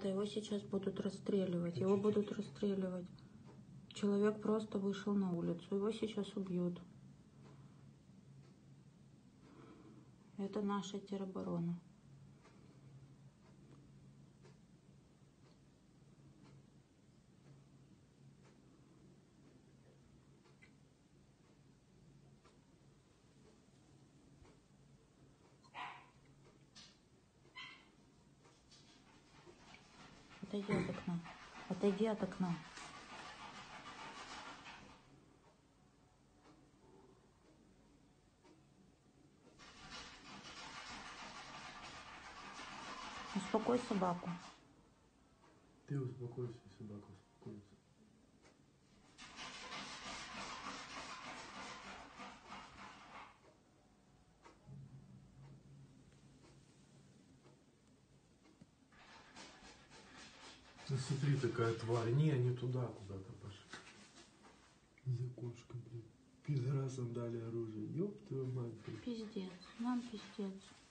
Ребята, его сейчас будут расстреливать. Его будут расстреливать. Человек просто вышел на улицу. Его сейчас убьют. Это наша тероборона. Отойди от окна. Отойди от окна. Успокой собаку. Ты успокойся, собака успокоится. Ну смотри, такая тварь. Не туда куда-то пошли. За кошкой, блин. Пидорасам дали оружие. Ёб твою мать, блин. Пиздец. Нам пиздец.